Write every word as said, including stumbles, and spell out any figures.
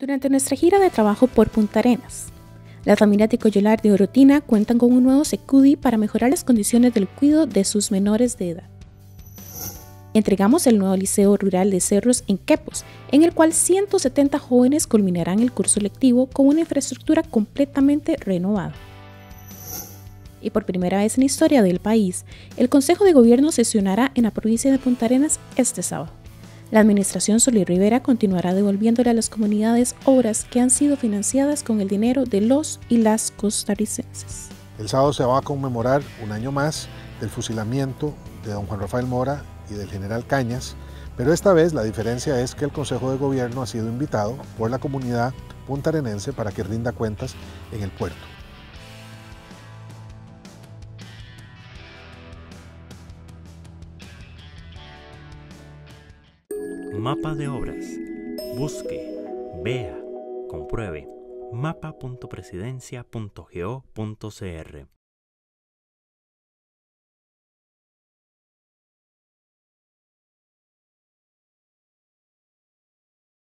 Durante nuestra gira de trabajo por Punta Arenas, las familias de Coyolar de Orotina cuentan con un nuevo Secudi para mejorar las condiciones del cuidado de sus menores de edad. Entregamos el nuevo Liceo Rural de Cerros en Quepos, en el cual ciento setenta jóvenes culminarán el curso lectivo con una infraestructura completamente renovada. Y por primera vez en la historia del país, el Consejo de Gobierno sesionará en la provincia de Punta Arenas este sábado. La administración Solís Rivera continuará devolviéndole a las comunidades obras que han sido financiadas con el dinero de los y las costarricenses. El sábado se va a conmemorar un año más del fusilamiento de don Juan Rafael Mora y del general Cañas, pero esta vez la diferencia es que el Consejo de Gobierno ha sido invitado por la comunidad puntarenense para que rinda cuentas en el puerto. Mapa de obras. Busque, vea, compruebe. mapa punto presidencia punto go punto cr